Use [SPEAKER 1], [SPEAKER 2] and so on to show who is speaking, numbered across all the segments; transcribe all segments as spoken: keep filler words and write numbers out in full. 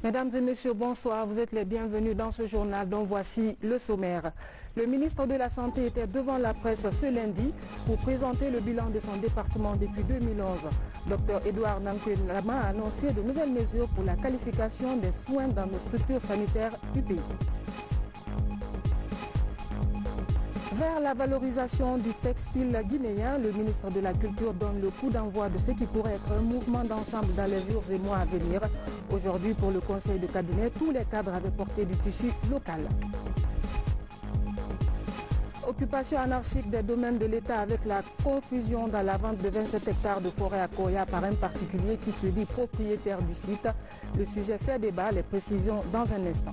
[SPEAKER 1] Mesdames et messieurs, bonsoir. Vous êtes les bienvenus dans ce journal dont voici le sommaire. Le ministre de la Santé était devant la presse ce lundi pour présenter le bilan de son département depuis deux mille onze. Docteur Edouard Nankwé-Lama a annoncé de nouvelles mesures pour la qualification des soins dans nos structures sanitaires du pays. Vers la valorisation du textile guinéen, le ministre de la Culture donne le coup d'envoi de ce qui pourrait être un mouvement d'ensemble dans les jours et mois à venir. Aujourd'hui, pour le conseil de cabinet, tous les cadres avaient porté du tissu local. Occupation anarchique des domaines de l'État avec la confusion dans la vente de vingt-sept hectares de forêt à Koya par un particulier qui se dit propriétaire du site. Le sujet fait débat, les précisions dans un instant.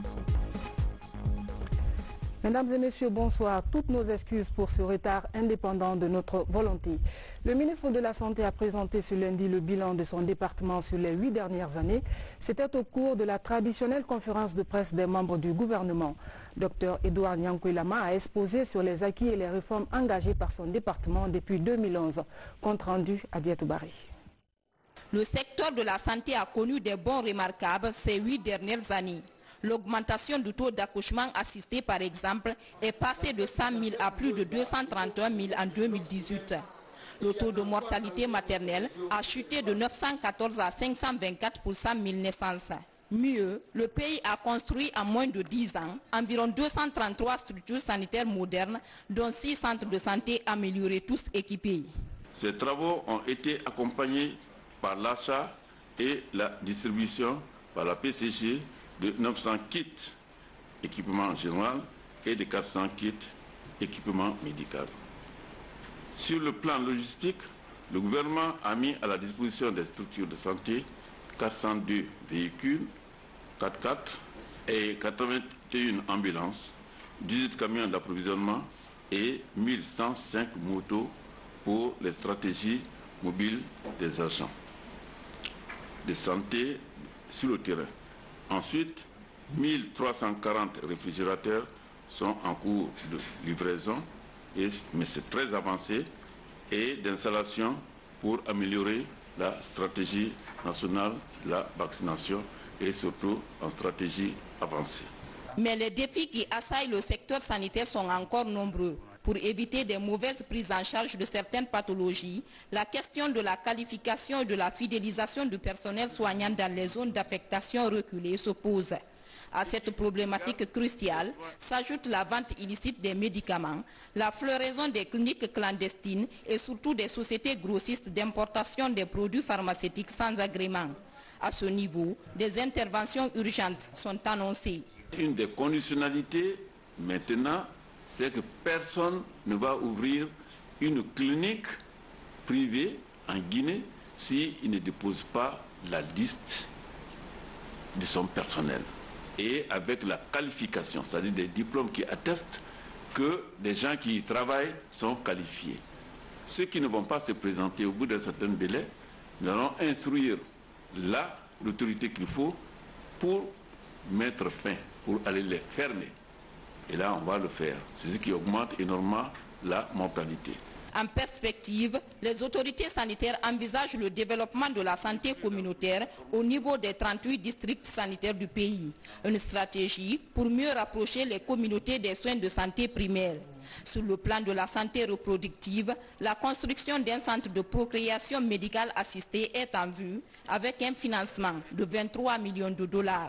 [SPEAKER 1] Mesdames et messieurs, bonsoir. Toutes nos excuses pour ce retard indépendant de notre volonté. Le ministre de la Santé a présenté ce lundi le bilan de son département sur les huit dernières années. C'était au cours de la traditionnelle conférence de presse des membres du gouvernement. Docteur Edouard Nankwé-Lama a exposé sur les acquis et les réformes engagées par son département depuis deux mille onze. Compte rendu à Diatoubari.
[SPEAKER 2] Le secteur de la santé a connu des bons remarquables ces huit dernières années. L'augmentation du taux d'accouchement assisté, par exemple, est passée de cent mille à plus de deux cent trente et un mille en deux mille dix-huit. Le taux de mortalité maternelle a chuté de neuf cent quatorze à cinq cent vingt-quatre pour cent mille naissances. Mieux, le pays a construit en moins de dix ans environ deux cent trente-trois structures sanitaires modernes, dont six centres de santé améliorés, tous équipés.
[SPEAKER 3] Ces travaux ont été accompagnés par l'achat et la distribution par la P C G de neuf cents kits équipement général et de quatre cents kits équipement médical. Sur le plan logistique, le gouvernement a mis à la disposition des structures de santé quatre cent deux véhicules, quatre-quatre et quatre-vingt-et-une ambulances, dix-huit camions d'approvisionnement et mille cent cinq motos pour les stratégies mobiles des agents de santé sur le terrain. Ensuite, mille trois cent quarante réfrigérateurs sont en cours de livraison, et, mais c'est très avancé, et d'installation pour améliorer la stratégie nationale de la vaccination et surtout en stratégie avancée.
[SPEAKER 2] Mais les défis qui assaillent le secteur sanitaire sont encore nombreux. Pour éviter des mauvaises prises en charge de certaines pathologies, la question de la qualification et de la fidélisation du personnel soignant dans les zones d'affectation reculées se pose. À cette problématique cruciale s'ajoute la vente illicite des médicaments, la floraison des cliniques clandestines et surtout des sociétés grossistes d'importation des produits pharmaceutiques sans agrément. À ce niveau, des interventions urgentes sont annoncées.
[SPEAKER 3] Une des conditionnalités maintenant, c'est que personne ne va ouvrir une clinique privée en Guinée s'il ne dépose pas la liste de son personnel et avec la qualification, c'est-à-dire des diplômes qui attestent que les gens qui y travaillent sont qualifiés. Ceux qui ne vont pas se présenter au bout d'un certain délai, nous allons instruire là l'autorité qu'il faut pour mettre fin, pour aller les fermer. Et là, on va le faire. C'est ce qui augmente énormément la mortalité.
[SPEAKER 2] En perspective, les autorités sanitaires envisagent le développement de la santé communautaire au niveau des trente-huit districts sanitaires du pays. Une stratégie pour mieux rapprocher les communautés des soins de santé primaires. Sur le plan de la santé reproductive, la construction d'un centre de procréation médicale assistée est en vue avec un financement de vingt-trois millions de dollars.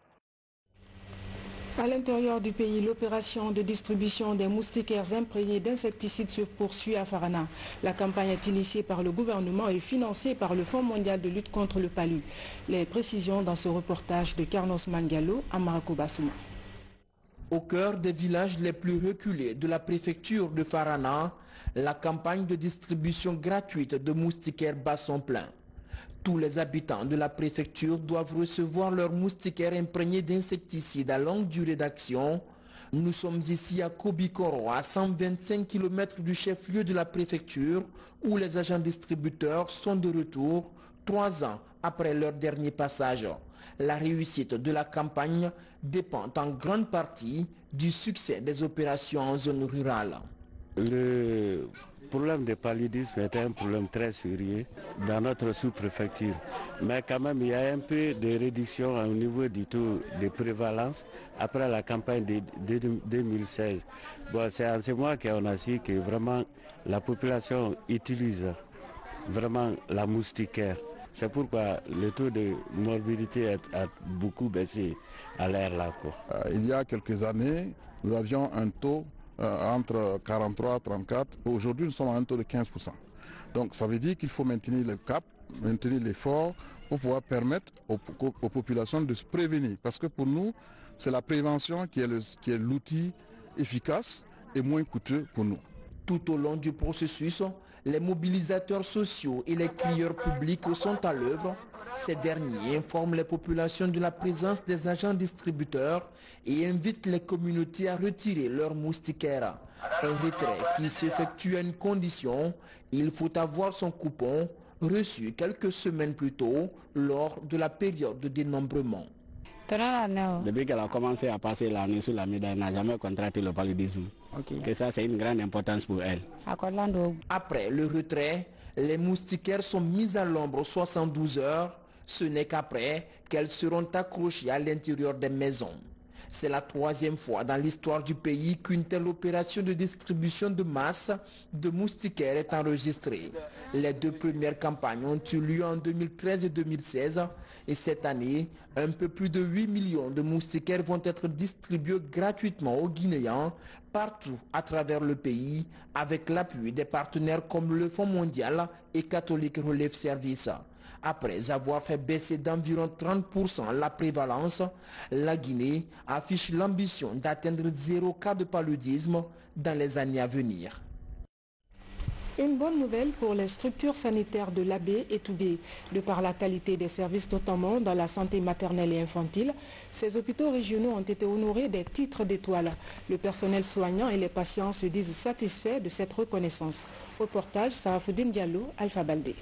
[SPEAKER 1] À l'intérieur du pays, l'opération de distribution des moustiquaires imprégnés d'insecticides se poursuit à Farana. La campagne est initiée par le gouvernement et financée par le Fonds mondial de lutte contre le palu. Les précisions dans ce reportage de Carlos Mangalo à Marako Bassouma.
[SPEAKER 4] Au cœur des villages les plus reculés de la préfecture de Farana, la campagne de distribution gratuite de moustiquaires bat son plein. Tous les habitants de la préfecture doivent recevoir leurs moustiquaires imprégnés d'insecticides à longue durée d'action. Nous sommes ici à Kobikoro, à cent vingt-cinq kilomètres du chef-lieu de la préfecture, où les agents distributeurs sont de retour trois ans après leur dernier passage. La réussite de la campagne dépend en grande partie du succès des opérations en zone rurale.
[SPEAKER 5] Le problème de paludisme est un problème très sérieux dans notre sous-préfecture. Mais quand même, il y a un peu de réduction au niveau du taux de prévalence après la campagne de deux mille seize. Bon, c'est en ce mois qu'on a su que vraiment la population utilise vraiment la moustiquaire. C'est pourquoi le taux de morbidité a, a beaucoup baissé à l'ère là. Quoi.
[SPEAKER 6] Euh, il y a quelques années, nous avions un taux euh, entre quarante-trois et trente-quatre. Aujourd'hui, nous sommes à un taux de quinze pour cent. Donc ça veut dire qu'il faut maintenir le cap, maintenir l'effort pour pouvoir permettre aux, aux populations de se prévenir. Parce que pour nous, c'est la prévention qui est l'outil efficace et moins coûteux pour nous.
[SPEAKER 4] Tout au long du processus, les mobilisateurs sociaux et les crieurs publics sont à l'œuvre. Ces derniers informent les populations de la présence des agents distributeurs et invitent les communautés à retirer leurs moustiquaires. Un retrait qui s'effectue à une condition, il faut avoir son coupon reçu quelques semaines plus tôt lors de la période de dénombrement.
[SPEAKER 7] Depuis qu'elle a commencé à passer l'année sur la médaille, elle n'a jamais contracté le paludisme. Okay. Et ça, c'est une grande importance pour elle.
[SPEAKER 4] Après le retrait, les moustiquaires sont mis à l'ombre soixante-douze heures. Ce n'est qu'après qu'elles seront accrochées à l'intérieur des maisons. C'est la troisième fois dans l'histoire du pays qu'une telle opération de distribution de masse de moustiquaires est enregistrée. Les deux premières campagnes ont eu lieu en deux mille treize et deux mille seize et cette année, un peu plus de huit millions de moustiquaires vont être distribués gratuitement aux Guinéens partout à travers le pays avec l'appui des partenaires comme le Fonds mondial et Catholic Relief Service. Après avoir fait baisser d'environ trente pour cent la prévalence, la Guinée affiche l'ambition d'atteindre zéro cas de paludisme dans les années à venir.
[SPEAKER 1] Une bonne nouvelle pour les structures sanitaires de l'Abbé et Tougué. De par la qualité des services, notamment dans la santé maternelle et infantile, ces hôpitaux régionaux ont été honorés des titres d'étoiles. Le personnel soignant et les patients se disent satisfaits de cette reconnaissance. Reportage Sarafoudine Diallo, Alpha Baldé.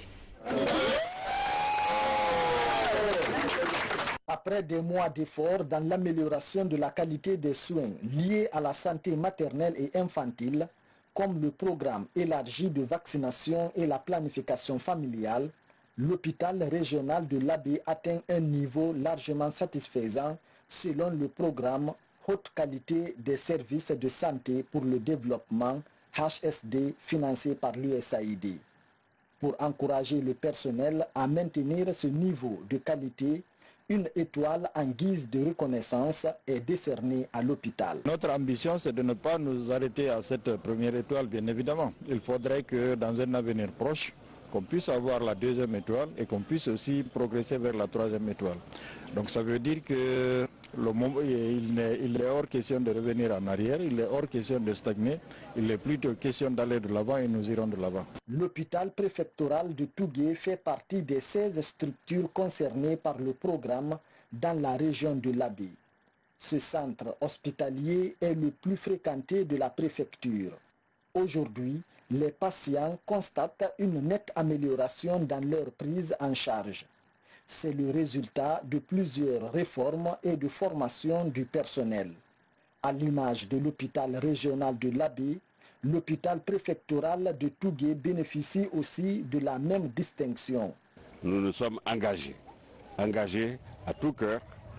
[SPEAKER 8] Après des mois d'efforts dans l'amélioration de la qualité des soins liés à la santé maternelle et infantile, comme le programme élargi de vaccination et la planification familiale, l'hôpital régional de l'Abbé atteint un niveau largement satisfaisant selon le programme Haute qualité des services de santé pour le développement H S D financé par l'U S A I D. Pour encourager le personnel à maintenir ce niveau de qualité, une étoile en guise de reconnaissance est décernée à l'hôpital.
[SPEAKER 6] Notre ambition, c'est de ne pas nous arrêter à cette première étoile, bien évidemment. Il faudrait que dans un avenir proche, qu'on puisse avoir la deuxième étoile et qu'on puisse aussi progresser vers la troisième étoile. Donc ça veut dire que le moment, il, est, il est hors question de revenir en arrière, il est hors question de stagner, il est plutôt question d'aller de l'avant et nous irons de l'avant.
[SPEAKER 8] L'hôpital préfectoral de Tougué fait partie des seize structures concernées par le programme dans la région de l'Abbé. Ce centre hospitalier est le plus fréquenté de la préfecture. Aujourd'hui, les patients constatent une nette amélioration dans leur prise en charge. C'est le résultat de plusieurs réformes et de formation du personnel. À l'image de l'hôpital régional de l'Abbé, l'hôpital préfectoral de Tougué bénéficie aussi de la même distinction.
[SPEAKER 5] Nous nous sommes engagés, engagés à tout cœur,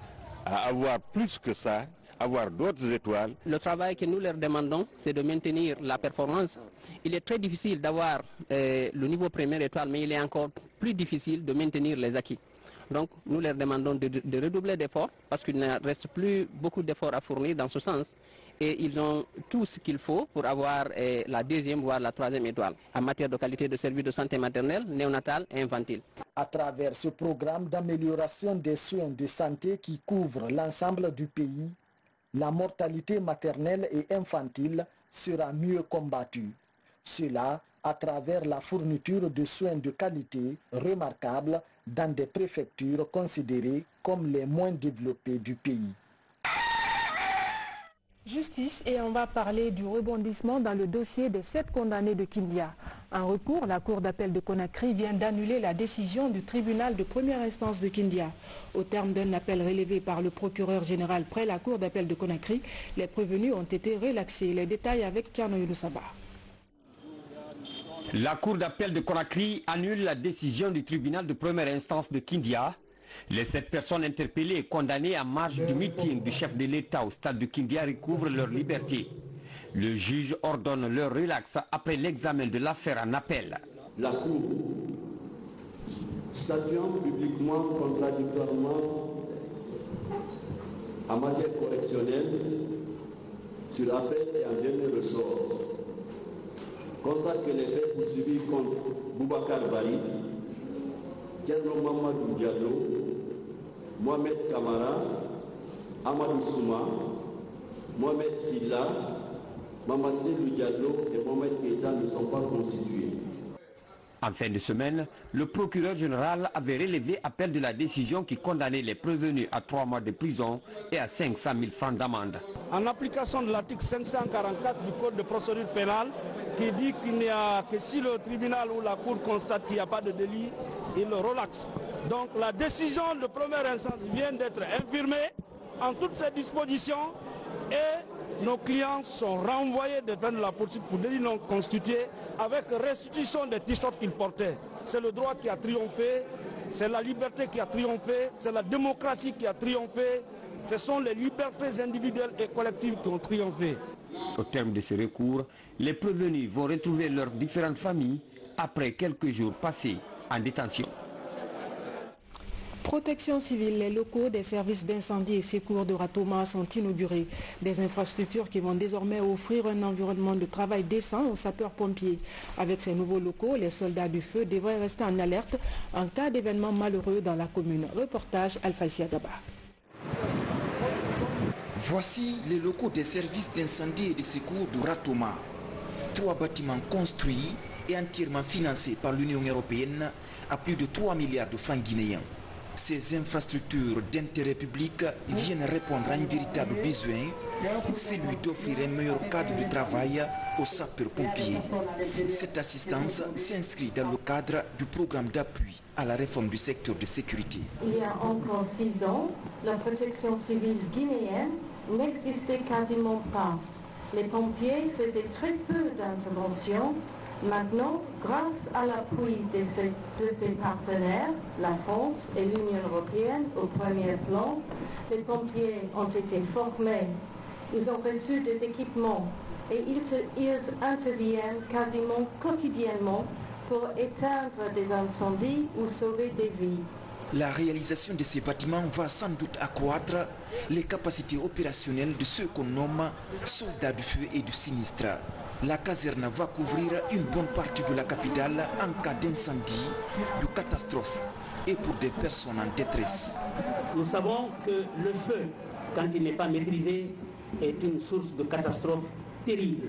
[SPEAKER 5] à avoir plus que ça, avoir d'autres étoiles.
[SPEAKER 7] Le travail que nous leur demandons, c'est de maintenir la performance. Il est très difficile d'avoir euh, le niveau première étoile, mais il est encore plus difficile de maintenir les acquis. Donc nous leur demandons de, de redoubler d'efforts parce qu'il ne reste plus beaucoup d'efforts à fournir dans ce sens. Et ils ont tout ce qu'il faut pour avoir eh, la deuxième, voire la troisième étoile en matière de qualité de service de santé maternelle, néonatale et infantile.
[SPEAKER 8] À travers ce programme d'amélioration des soins de santé qui couvre l'ensemble du pays, la mortalité maternelle et infantile sera mieux combattue. Cela à travers la fourniture de soins de qualité remarquables dans des préfectures considérées comme les moins développées du pays.
[SPEAKER 1] Justice, et on va parler du rebondissement dans le dossier des sept condamnés de Kindia. En recours, la Cour d'appel de Conakry vient d'annuler la décision du tribunal de première instance de Kindia. Au terme d'un appel relevé par le procureur général près la Cour d'appel de Conakry, les prévenus ont été relaxés. Les détails avec Kiano Younoussaba.
[SPEAKER 9] La cour d'appel de Conakry annule la décision du tribunal de première instance de Kindia. Les sept personnes interpellées et condamnées à marge du meeting du chef de l'État au stade de Kindia recouvrent leur liberté. Le juge ordonne leur relax après l'examen de l'affaire en appel.
[SPEAKER 10] La cour, statuant publiquement contradictoirement en matière correctionnelle, sur appel et en dernier ressort, constate que les faits poursuivis contre Boubacar Bari, Diallo Mamadou Diallo, Mohamed Kamara, Amadou Souma, Mohamed Silla, Mamadou Selou Diallo et Mohamed Keita ne sont pas constitués.
[SPEAKER 9] En fin de semaine, le procureur général avait relevé appel de la décision qui condamnait les prévenus à trois mois de prison et à cinq cent mille francs d'amende.
[SPEAKER 11] En application de l'article cinq cent quarante-quatre du Code de procédure pénale, qui dit qu'il n'y a que si le tribunal ou la cour constate qu'il n'y a pas de délit, il le relaxe. Donc la décision de première instance vient d'être infirmée en toutes ses dispositions et nos clients sont renvoyés devant la poursuite pour délit non constitué avec restitution des t-shirts qu'ils portaient. C'est le droit qui a triomphé, c'est la liberté qui a triomphé, c'est la démocratie qui a triomphé, ce sont les libertés individuelles et collectives qui ont triomphé.
[SPEAKER 9] Au terme de ce recours, les prévenus vont retrouver leurs différentes familles après quelques jours passés en détention.
[SPEAKER 1] Protection civile, les locaux des services d'incendie et secours de Ratoma sont inaugurés. Des infrastructures qui vont désormais offrir un environnement de travail décent aux sapeurs-pompiers. Avec ces nouveaux locaux, les soldats du feu devraient rester en alerte en cas d'événement malheureux dans la commune. Reportage Alphaïsia Gaba.
[SPEAKER 12] Voici les locaux des services d'incendie et de secours de Ratoma. Trois bâtiments construits et entièrement financés par l'Union européenne à plus de trois milliards de francs guinéens. Ces infrastructures d'intérêt public viennent répondre à un véritable besoin, celui d'offrir un meilleur cadre de travail aux sapeurs-pompiers. Cette assistance s'inscrit dans le cadre du programme d'appui à la réforme du secteur de sécurité.
[SPEAKER 13] Il y a encore six ans, la protection civile guinéenne n'existait quasiment pas. Les pompiers faisaient très peu d'interventions. Maintenant, grâce à l'appui de ces, de ces partenaires, la France et l'Union européenne au premier plan, les pompiers ont été formés, ils ont reçu des équipements et ils, ils interviennent quasiment quotidiennement pour éteindre des incendies ou sauver des vies.
[SPEAKER 12] La réalisation de ces bâtiments va sans doute accroître les capacités opérationnelles de ceux qu'on nomme soldats du feu et du sinistre. La caserne va couvrir une bonne partie de la capitale en cas d'incendie, de catastrophe et pour des personnes en détresse.
[SPEAKER 14] Nous savons que le feu, quand il n'est pas maîtrisé, est une source de catastrophe terrible.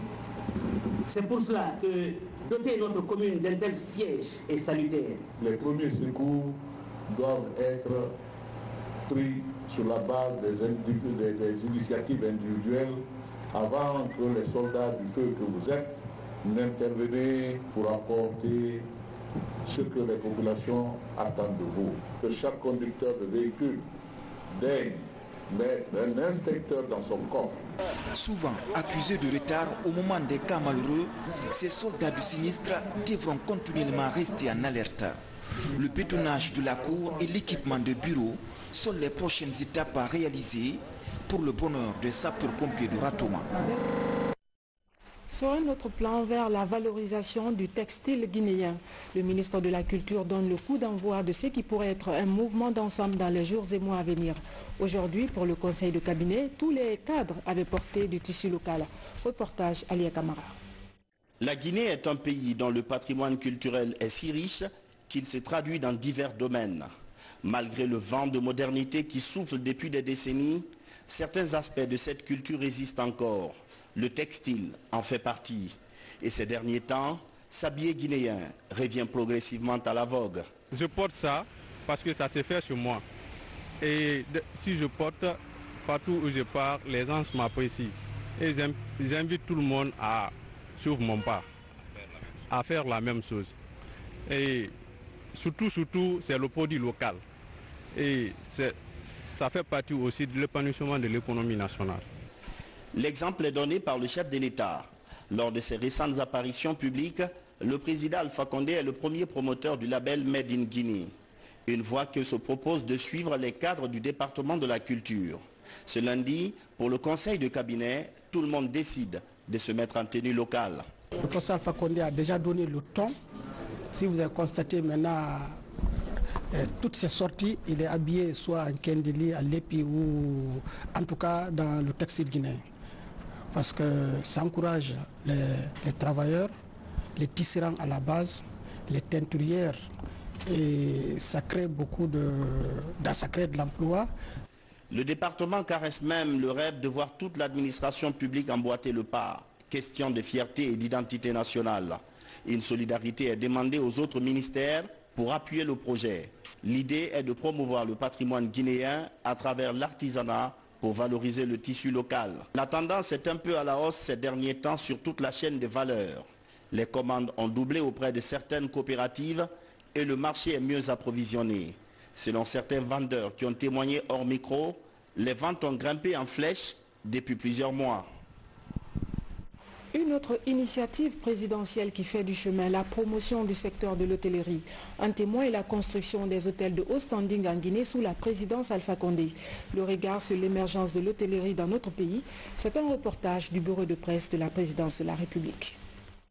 [SPEAKER 14] C'est pour cela que doter notre commune d'un tel siège est salutaire.
[SPEAKER 15] Les premiers secours doivent être pris sur la base des, des, des initiatives individuelles avant que les soldats du feu que vous êtes n'intervenez pour apporter ce que les populations attendent de vous. Que chaque conducteur de véhicule daigne mettre un inspecteur dans son coffre.
[SPEAKER 12] Souvent accusés de retard au moment des cas malheureux, ces soldats du sinistre devront continuellement rester en alerte. Le bétonnage de la cour et l'équipement de bureaux sont les prochaines étapes à réaliser pour le bonheur des sapeurs-pompiers de Ratoma.
[SPEAKER 1] Sur un autre plan, vers la valorisation du textile guinéen, le ministre de la Culture donne le coup d'envoi de ce qui pourrait être un mouvement d'ensemble dans les jours et mois à venir. Aujourd'hui, pour le conseil de cabinet, tous les cadres avaient porté du tissu local. Reportage Alia Kamara.
[SPEAKER 16] La Guinée est un pays dont le patrimoine culturel est si riche qu'il se traduit dans divers domaines. Malgré le vent de modernité qui souffle depuis des décennies, certains aspects de cette culture résistent encore. Le textile en fait partie. Et ces derniers temps, s'habiller guinéen revient progressivement à la vogue.
[SPEAKER 17] Je porte ça parce que ça s'est fait sur moi. Et de, si je porte, partout où je pars, les gens m'apprécient. Et j'invite tout le monde à suivre mon pas, à faire la même chose. Et surtout, surtout, c'est le produit local. Et ça fait partie aussi de l'épanouissement de l'économie nationale.
[SPEAKER 16] L'exemple est donné par le chef de l'État. Lors de ses récentes apparitions publiques, Le président Alpha Condé est le premier promoteur du label Made in Guinée. Une voie que se propose de suivre les cadres du département de la culture. Ce lundi, pour le conseil de cabinet, tout le monde décide de se mettre en tenue locale.
[SPEAKER 18] Le professeur Alpha Condé a déjà donné le ton. Si vous avez constaté maintenant euh, toutes ces sorties, il est habillé soit en kendili, à l'épi ou en tout cas dans le textile guinéen. Parce que ça encourage les, les travailleurs, les tisserands à la base, les teinturières, et ça crée beaucoup de, ça crée de l'emploi.
[SPEAKER 16] Le département caresse même le rêve de voir toute l'administration publique emboîter le pas. Question de fierté et d'identité nationale. Une solidarité est demandée aux autres ministères pour appuyer le projet. L'idée est de promouvoir le patrimoine guinéen à travers l'artisanat pour valoriser le tissu local. La tendance est un peu à la hausse ces derniers temps sur toute la chaîne de valeur. Les commandes ont doublé auprès de certaines coopératives et le marché est mieux approvisionné. Selon certains vendeurs qui ont témoigné hors micro, les ventes ont grimpé en flèche depuis plusieurs mois.
[SPEAKER 1] Une autre initiative présidentielle qui fait du chemin, la promotion du secteur de l'hôtellerie. Un témoin est la construction des hôtels de haut standing en Guinée sous la présidence Alpha Condé. Le regard sur l'émergence de l'hôtellerie dans notre pays, c'est un reportage du bureau de presse de la présidence de la République.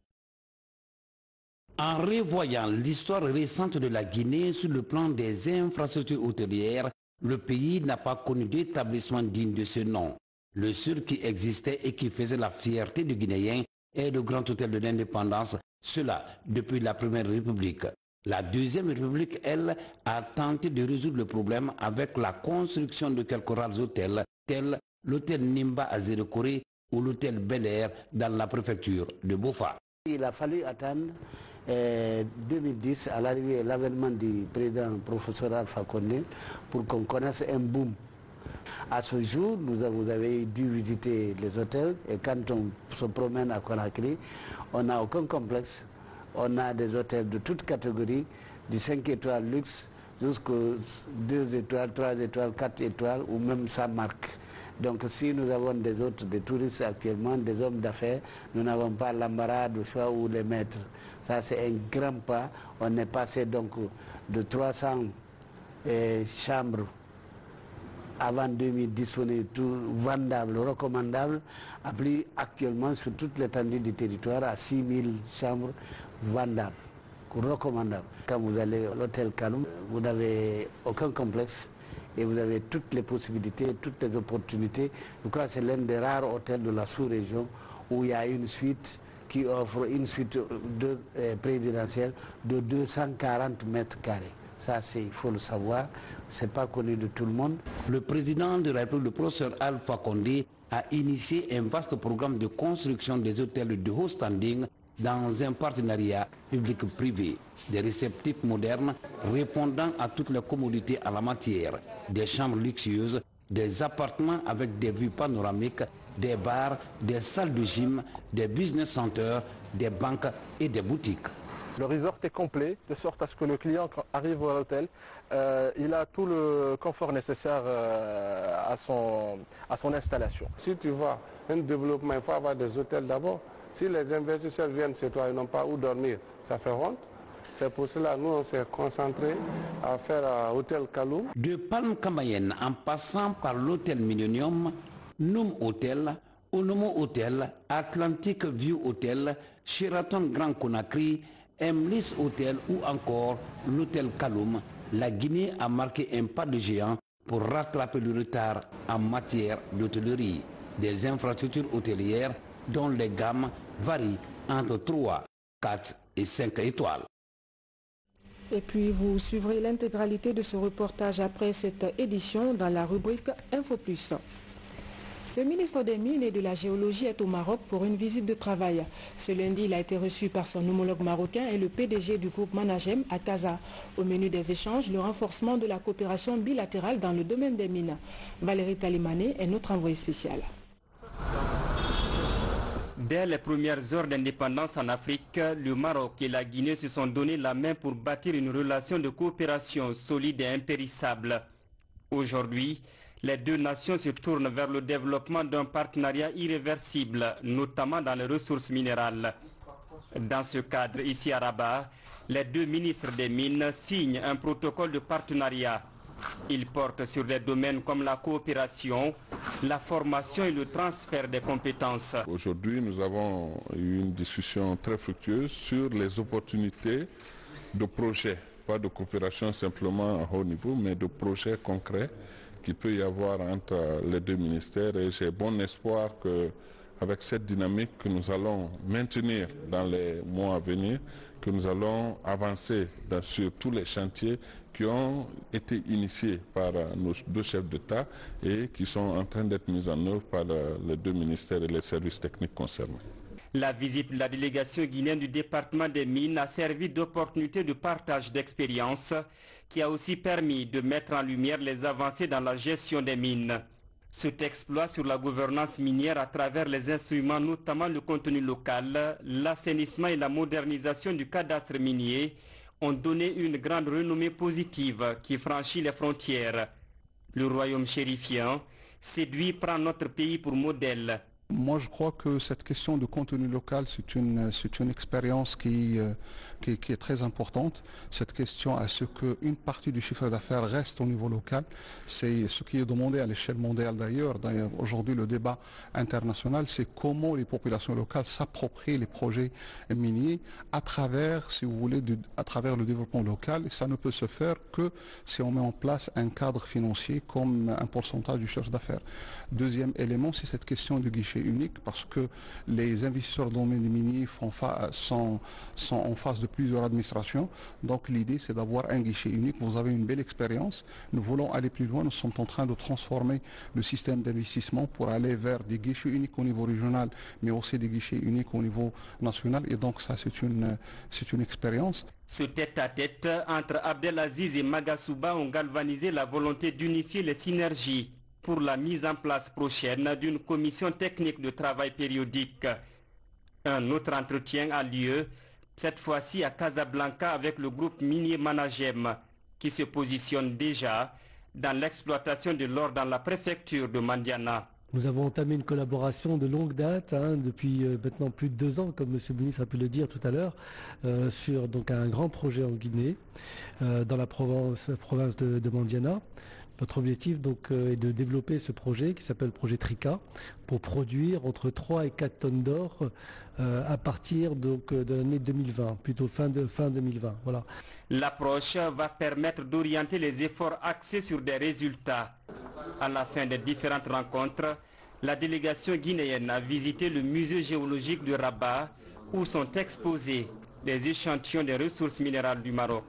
[SPEAKER 19] En revoyant l'histoire récente de la Guinée sur le plan des infrastructures hôtelières, le pays n'a pas connu d'établissement digne de ce nom. Le seul qui existait et qui faisait la fierté du Guinéen est le Grand Hôtel de l'Indépendance, cela depuis la Première République. La Deuxième République, elle, a tenté de résoudre le problème avec la construction de quelques rares hôtels, tels l'hôtel Nimba à Zérekoré ou l'hôtel Bel Air dans la préfecture de Bofa.
[SPEAKER 20] Il a fallu attendre euh, deux mille dix à l'arrivée, l'avènement du président professeur Alpha Condé pour qu'on connaisse un boom. À ce jour, nous avons, vous avez dû visiter les hôtels et quand on se promène à Conakry, on n'a aucun complexe. On a des hôtels de toutes catégories, du cinq étoiles luxe jusqu'aux deux étoiles, trois étoiles, quatre étoiles ou même sa marque. Donc si nous avons des autres, des touristes actuellement, des hommes d'affaires, nous n'avons pas l'embarras de choix ou les maîtres. Ça c'est un grand pas. On est passé donc de trois cents eh, chambres avant deux mille disponibles, tout vendable, recommandable, à plus actuellement sur toute l'étendue du territoire à six mille chambres vendables, recommandables. Quand vous allez à l'hôtel Kaloum, vous n'avez aucun complexe et vous avez toutes les possibilités, toutes les opportunités. Je crois que c'est l'un des rares hôtels de la sous-région où il y a une suite qui offre une suite de, euh, présidentielle de deux cent quarante mètres carrés. Ça, il faut le savoir, ce n'est pas connu de tout le monde.
[SPEAKER 19] Le président de la République, le professeur Alpha Condé, a initié un vaste programme de construction des hôtels de haut standing dans un partenariat public-privé. Des réceptifs modernes répondant à toutes les commodités en la matière, des chambres luxueuses, des appartements avec des vues panoramiques, des bars, des salles de gym, des business centers, des banques et des boutiques.
[SPEAKER 21] Le resort est complet, de sorte à ce que le client, quand arrive à l'hôtel, euh, il a tout le confort nécessaire euh, à, son, à son installation.
[SPEAKER 22] Si tu vois un développement, il faut avoir des hôtels d'abord. Si les investisseurs viennent chez toi et n'ont pas où dormir, ça fait honte. C'est pour cela que nous, on s'est concentré à faire un hôtel Kaloum.
[SPEAKER 19] De Palm Cambaienne en passant par l'hôtel Millennium, Noum Hotel, Onomo Hotel, Atlantic View Hotel, Sheraton Grand Conakry, Emlis Hotel ou encore l'hôtel Kaloum, la Guinée a marqué un pas de géant pour rattraper le retard en matière d'hôtellerie. Des infrastructures hôtelières dont les gammes varient entre trois, quatre et cinq étoiles.
[SPEAKER 1] Et puis vous suivrez l'intégralité de ce reportage après cette édition dans la rubrique Info Plus. Le ministre des Mines et de la Géologie est au Maroc pour une visite de travail. Ce lundi, il a été reçu par son homologue marocain et le P D G du groupe Managem à Casa. Au menu des échanges, le renforcement de la coopération bilatérale dans le domaine des mines. Valérie Talimané est notre envoyée spéciale.
[SPEAKER 23] Dès les premières heures d'indépendance en Afrique, le Maroc et la Guinée se sont donné la main pour bâtir une relation de coopération solide et impérissable. Aujourd'hui, les deux nations se tournent vers le développement d'un partenariat irréversible, notamment dans les ressources minérales. Dans ce cadre, ici à Rabat, les deux ministres des Mines signent un protocole de partenariat. Il porte sur des domaines comme la coopération, la formation et le transfert des compétences.
[SPEAKER 2] Aujourd'hui, nous avons eu une discussion très fructueuse sur les opportunités de projets, pas de coopération simplement à haut niveau, mais de projets concrets qu'il peut y avoir entre les deux ministères. Et j'ai bon espoir qu'avec cette dynamique que nous allons maintenir dans les mois à venir, que nous allons avancer dans, sur tous les chantiers qui ont été initiés par nos deux chefs d'État et qui sont en train d'être mis en œuvre par les deux ministères et les services techniques concernés.
[SPEAKER 23] La visite de la délégation guinéenne du département des Mines a servi d'opportunité de partage d'expériences qui a aussi permis de mettre en lumière les avancées dans la gestion des mines. Cet exploit sur la gouvernance minière à travers les instruments, notamment le contenu local, l'assainissement et la modernisation du cadastre minier, ont donné une grande renommée positive qui franchit les frontières. Le royaume chérifien, séduit, prend notre pays pour modèle.
[SPEAKER 3] Moi, je crois que cette question de contenu local, c'est une, c'est une expérience qui, euh, qui, qui est très importante. Cette question à ce qu'une partie du chiffre d'affaires reste au niveau local, c'est ce qui est demandé à l'échelle mondiale d'ailleurs. D'ailleurs, aujourd'hui, le débat international, c'est comment les populations locales s'approprient les projets miniers à travers, si vous voulez, de, à travers le développement local. Et ça ne peut se faire que si on met en place un cadre financier comme un pourcentage du chiffre d'affaires. Deuxième élément, c'est cette question du guichet unique, parce que les investisseurs dans le domaine minier font fa sont, sont en face de plusieurs administrations. Donc l'idée, c'est d'avoir un guichet unique. Vous avez une belle expérience. Nous voulons aller plus loin. Nous sommes en train de transformer le système d'investissement pour aller vers des guichets uniques au niveau régional, mais aussi des guichets uniques au niveau national. Et donc ça, c'est une, c'est une expérience.
[SPEAKER 23] Ce tête-à-tête entre Abdelaziz et Magasuba ont galvanisé la volonté d'unifier les synergies pour la mise en place prochaine d'une commission technique de travail périodique. Un autre entretien a lieu, cette fois-ci à Casablanca avec le groupe minier Managem, qui se positionne déjà dans l'exploitation de l'or dans la préfecture de Mandiana.
[SPEAKER 4] Nous avons entamé une collaboration de longue date, hein, depuis euh, maintenant plus de deux ans, comme M. le ministre a pu le dire tout à l'heure, euh, sur donc, un grand projet en Guinée, euh, dans la province, province de, de Mandiana. Notre objectif donc, euh, est de développer ce projet qui s'appelle le projet Trica pour produire entre trois et quatre tonnes d'or euh, à partir donc, de l'année deux mille vingt, plutôt fin, de, fin deux mille vingt. Voilà.
[SPEAKER 23] L'approche va permettre d'orienter les efforts axés sur des résultats. À la fin des différentes rencontres, la délégation guinéenne a visité le musée géologique de Rabat où sont exposés les échantillons des ressources minérales du Maroc.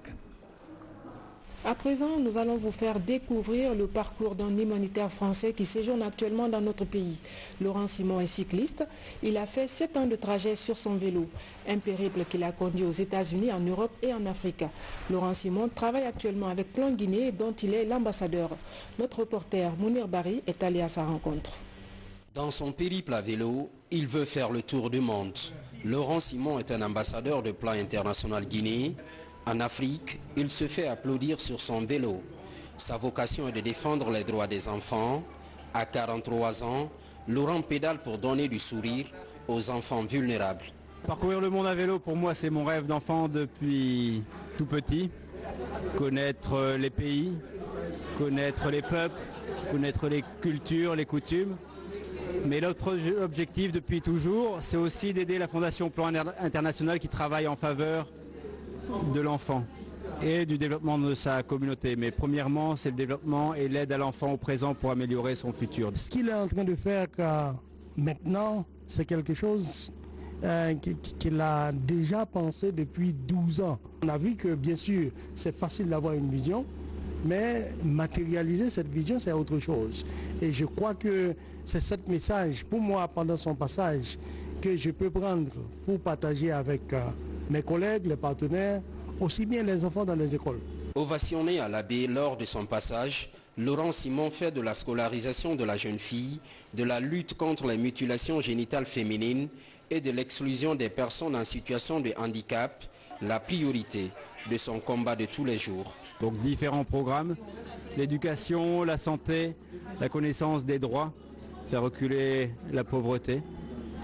[SPEAKER 1] À présent, nous allons vous faire découvrir le parcours d'un humanitaire français qui séjourne actuellement dans notre pays. Laurent Simon est cycliste. Il a fait sept ans de trajet sur son vélo, un périple qui l'a conduit aux États-Unis, en Europe et en Afrique. Laurent Simon travaille actuellement avec Plan Guinée, dont il est l'ambassadeur. Notre reporter Mounir Bari est allé à sa rencontre.
[SPEAKER 24] Dans son périple à vélo, il veut faire le tour du monde. Laurent Simon est un ambassadeur de Plan International Guinée. En Afrique, il se fait applaudir sur son vélo. Sa vocation est de défendre les droits des enfants. À quarante-trois ans, Laurent pédale pour donner du sourire aux enfants vulnérables.
[SPEAKER 25] Parcourir le monde à vélo, pour moi, c'est mon rêve d'enfant depuis tout petit. Connaître les pays, connaître les peuples, connaître les cultures, les coutumes. Mais l'autre objectif depuis toujours, c'est aussi d'aider la Fondation Plan International qui travaille en faveur de l'enfant et du développement de sa communauté. Mais premièrement, c'est le développement et l'aide à l'enfant au présent pour améliorer son futur.
[SPEAKER 18] Ce qu'il est en train de faire maintenant, c'est quelque chose euh, qu'il a déjà pensé depuis douze ans. On a vu que bien sûr, c'est facile d'avoir une vision, mais matérialiser cette vision, c'est autre chose. Et je crois que c'est ce message, pour moi, pendant son passage, que je peux prendre pour partager avec euh, mes collègues, les partenaires, aussi bien les enfants dans les écoles.
[SPEAKER 24] Ovationné à l'abbé lors de son passage, Laurent Simon fait de la scolarisation de la jeune fille, de la lutte contre les mutilations génitales féminines et de l'exclusion des personnes en situation de handicap la priorité de son combat de tous les jours.
[SPEAKER 25] Donc différents programmes, l'éducation, la santé, la connaissance des droits, faire reculer la pauvreté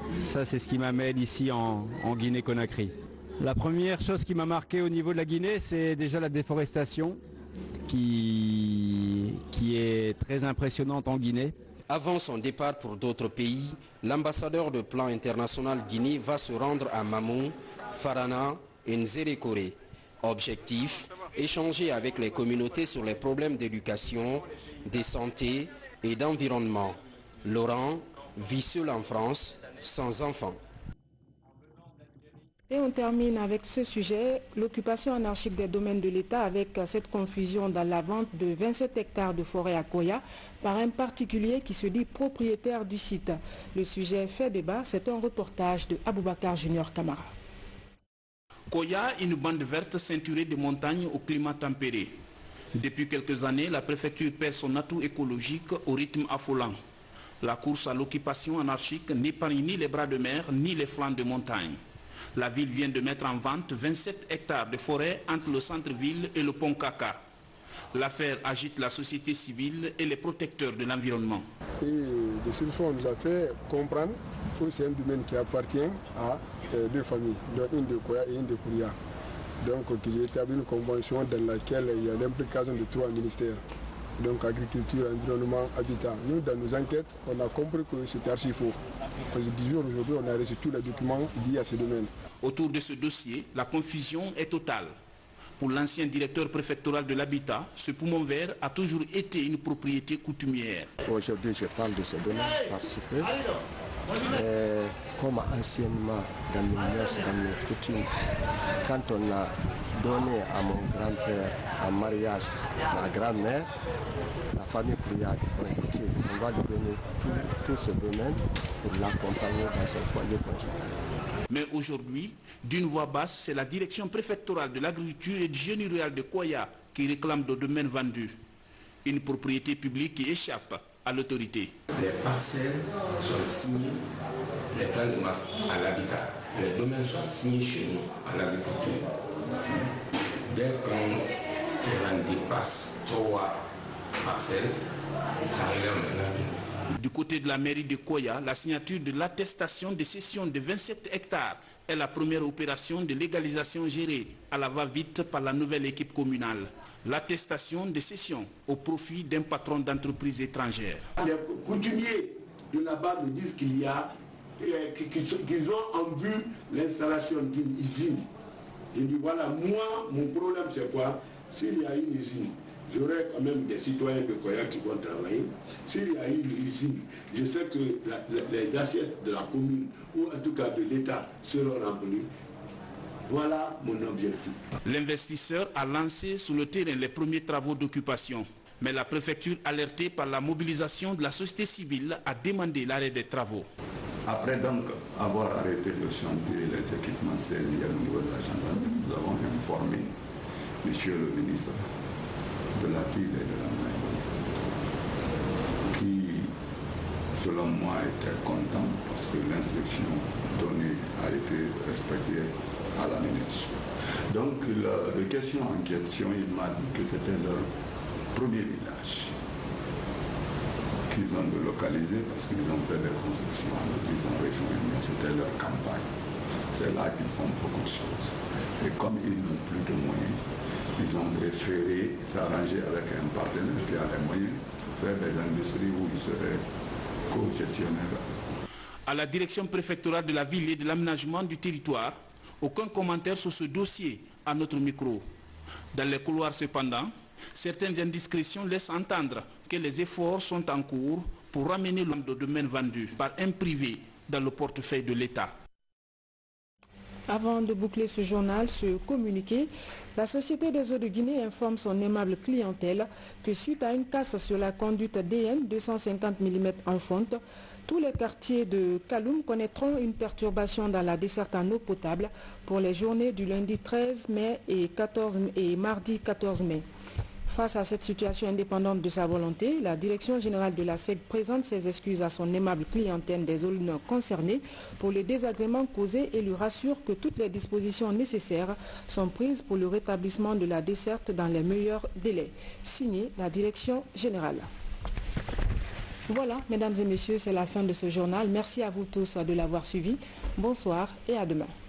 [SPEAKER 25] Ça, c'est ce qui m'amène ici en, en Guinée-Conakry. La première chose qui m'a marqué au niveau de la Guinée, c'est déjà la déforestation qui, qui est très impressionnante en Guinée.
[SPEAKER 24] Avant son départ pour d'autres pays, l'ambassadeur de Plan International Guinée va se rendre à Mamou, Farana et Nzérékoré. Objectif, échanger avec les communautés sur les problèmes d'éducation, de santé et d'environnement. Laurent vit seul en France, sans enfants.
[SPEAKER 1] Et on termine avec ce sujet, l'occupation anarchique des domaines de l'État avec cette confusion dans la vente de vingt-sept hectares de forêt à Koya par un particulier qui se dit propriétaire du site. Le sujet fait débat, c'est un reportage de Aboubakar Junior Camara.
[SPEAKER 5] Koya, une bande verte ceinturée de montagnes au climat tempéré. Depuis quelques années, la préfecture perd son atout écologique au rythme affolant. La course à l'occupation anarchique n'épargne ni les bras de mer ni les flancs de montagne. La ville vient de mettre en vente vingt-sept hectares de forêt entre le centre-ville et le pont Kaka. L'affaire agite la société civile et les protecteurs de l'environnement.
[SPEAKER 6] Et de ce soir, on nous a fait comprendre que c'est un domaine qui appartient à euh, deux familles, dont une de Koya et une de Kouria. Donc, il a établi une convention dans laquelle il y a l'implication de trois ministères. Donc, agriculture, environnement, habitat. Nous, dans nos enquêtes, on a compris que c'était archi faux. Parce que dix jours aujourd'hui, on a reçu tous les documents liés à ce domaine.
[SPEAKER 5] Autour de ce dossier, la confusion est totale. Pour l'ancien directeur préfectoral de l'habitat, ce poumon vert a toujours été une propriété coutumière.
[SPEAKER 7] Aujourd'hui, je parle de ce domaine parce que, euh, comme anciennement dans nos mœurs, dans nos coutumes, quand on a donné à mon grand-père en mariage ma grand-mère, la famille Kouria a dit, bon, écoutez, on va lui donner tout, tout ce domaine pour l'accompagner dans son foyer conjugal.
[SPEAKER 5] Mais aujourd'hui, d'une voix basse, c'est la direction préfectorale de l'agriculture et du génie rural de Koya qui réclame le domaine vendu. Une propriété publique qui échappe à l'autorité.
[SPEAKER 8] Les parcelles sont signées, les plans de masse à l'habitat. Les domaines sont signés chez nous à l'agriculture. Dès qu'on terrain dépasse trois parcelles, ça relève maintenant.
[SPEAKER 5] Du côté de la mairie de Koya, la signature de l'attestation de cession de vingt-sept hectares est la première opération de légalisation gérée à la va-vite par la nouvelle équipe communale. L'attestation de cession au profit d'un patron d'entreprise étrangère.
[SPEAKER 10] Les coutumiers de là-bas me disent qu'il y a, qu'ils ont en vue l'installation d'une usine. Je dis voilà, moi, mon problème c'est quoi? S'il y a une usine, j'aurai quand même des citoyens de Koya qui vont travailler. S'il y a une usine, je sais que la, la, les assiettes de la commune, ou en tout cas de l'État, seront remplies. Voilà mon objectif.
[SPEAKER 5] L'investisseur a lancé sur le terrain les premiers travaux d'occupation. Mais la préfecture, alertée par la mobilisation de la société civile, a demandé l'arrêt des travaux.
[SPEAKER 26] Après donc avoir arrêté le chantier et les équipements saisis au niveau de la gendarmerie, nous avons informé Monsieur le ministre de la ville et de la mairie, qui, selon moi, était content parce que l'instruction donnée a été respectée à la minute. Donc, le, le question en question, il m'a dit que c'était leur premier village qu'ils ont délocalisé parce qu'ils ont fait des constructions, ils ont rejoint, mais c'était leur campagne. C'est là qu'ils font beaucoup de choses. Et comme ils n'ont plus de moyens, ils ont préféré s'arranger avec un partenaire qui a les moyens pour faire des industries où ils seraient co-gestionnaires.
[SPEAKER 5] À la direction préfectorale de la ville et de l'aménagement du territoire, aucun commentaire sur ce dossier à notre micro. Dans les couloirs cependant, certaines indiscrétions laissent entendre que les efforts sont en cours pour ramener le domaine vendu par un privé dans le portefeuille de l'État.
[SPEAKER 1] Avant de boucler ce journal, ce communiqué, la Société des eaux de Guinée informe son aimable clientèle que suite à une casse sur la conduite D N deux cent cinquante millimètres en fonte, tous les quartiers de Kaloum connaîtront une perturbation dans la desserte en eau potable pour les journées du lundi treize mai et, quatorze, et mardi quatorze mai. Face à cette situation indépendante de sa volonté, la Direction générale de la S E G présente ses excuses à son aimable clientèle des zones concernées pour les désagréments causés et lui rassure que toutes les dispositions nécessaires sont prises pour le rétablissement de la desserte dans les meilleurs délais. Signé la Direction générale. Voilà, mesdames et messieurs, c'est la fin de ce journal. Merci à vous tous de l'avoir suivi. Bonsoir et à demain.